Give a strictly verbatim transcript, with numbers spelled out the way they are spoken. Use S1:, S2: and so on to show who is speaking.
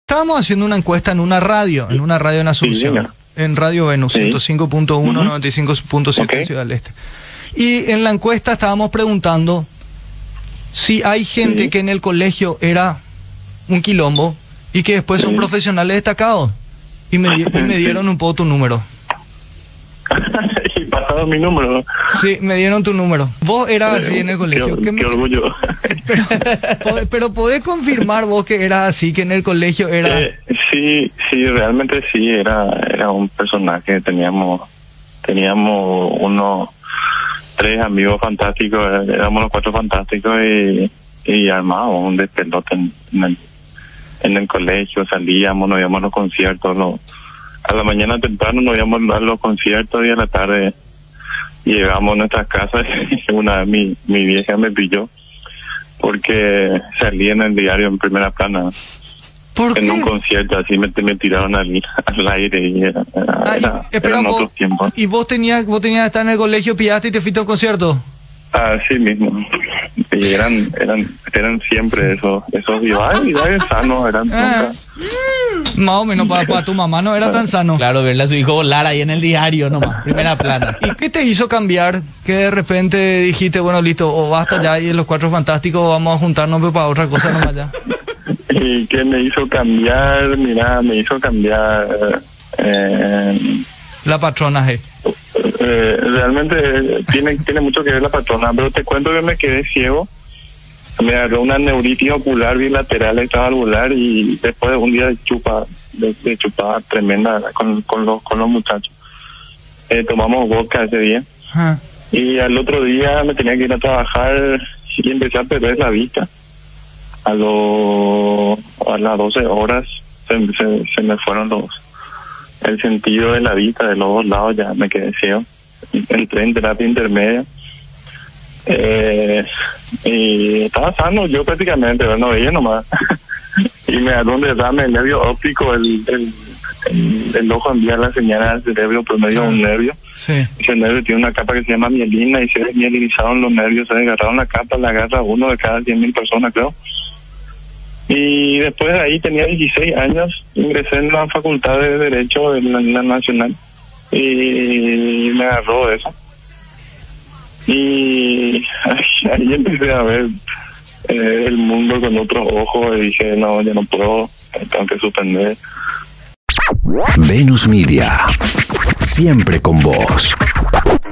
S1: estábamos haciendo una encuesta en una radio, en una radio en Asunción, sí, en Radio Venus, sí. ciento cinco punto uno, uh-huh. noventa y cinco punto siete okay. Ciudad del Este. Y en la encuesta estábamos preguntando si hay gente sí. que en el colegio era un quilombo y que después sí. son profesionales destacados. Y me, y me dieron un poco tu número.
S2: Y pasaron mi número.
S1: Sí, me dieron tu número. Vos eras así en el colegio.
S2: Qué,
S1: ¿Qué,
S2: qué orgullo.
S1: Pero, pero podés confirmar vos que eras así, que en el colegio era...
S2: Eh, sí, sí, realmente sí, era era un personaje. Teníamos teníamos unos tres amigos fantásticos, éramos los cuatro fantásticos y, y armábamos un despelote en, en, el, en el colegio, salíamos, nos íbamos a los conciertos, los... A la mañana temprano nos íbamos a los conciertos y a la tarde llegamos a nuestras casas y una vez mi, mi vieja me pilló porque salí en el diario en primera plana.
S1: ¿Por
S2: en
S1: qué?
S2: Un concierto, así me, me tiraron al, al aire y era, era,
S1: ah, y,
S2: era,
S1: espera,
S2: eran
S1: vos,
S2: otros tiempos.
S1: ¿Y vos tenías vos tenías que estar en el colegio, pillaste y te fuiste a un concierto?
S2: Así mismo. Y eran eran eran siempre esos esos rivales sanos, eran
S1: ah. Más o menos, para, para tu mamá no era tan sano.
S3: Claro, verle a su hijo volar ahí en el diario nomás, primera plana.
S1: ¿Y qué te hizo cambiar? Que de repente dijiste, bueno, listo, o basta ya y en los Cuatro Fantásticos vamos a juntarnos para otra cosa nomás ya.
S2: ¿Y qué me hizo cambiar? Mira, me hizo cambiar... Eh,
S1: la patrona, eh.
S2: Eh, realmente tiene tiene mucho que ver la patrona, pero te cuento que me quedé ciego. Me agarró una neuritis ocular bilateral extravalvular y después de un día de chupa, de, de chupada tremenda con, con los con los muchachos. Eh, tomamos vodka ese día.
S1: Ah.
S2: Y al otro día me tenía que ir a trabajar y empecé a perder la vista. A lo, a las doce horas se, se, se me fueron los el sentido de la vista de los dos lados, ya me quedé ciego. Entré en terapia intermedia. Eh, y estaba sano yo prácticamente, pero no veía nomás. Y me agarró un derrame el nervio óptico, el, el, el, el ojo envía la señal al cerebro por medio de un nervio.
S1: Sí.
S2: Ese nervio tiene una capa que se llama mielina y se desmielinizaron los nervios, se desgarraron la capa, la agarra uno de cada cien mil personas, creo. Y después de ahí tenía dieciséis años, ingresé en la facultad de Derecho de la, la Nacional y me agarró eso. Y ahí, ahí empecé a ver eh, el mundo con otros ojos y dije, no, ya no puedo, tengo que suspender.
S4: Venus Media, siempre con vos.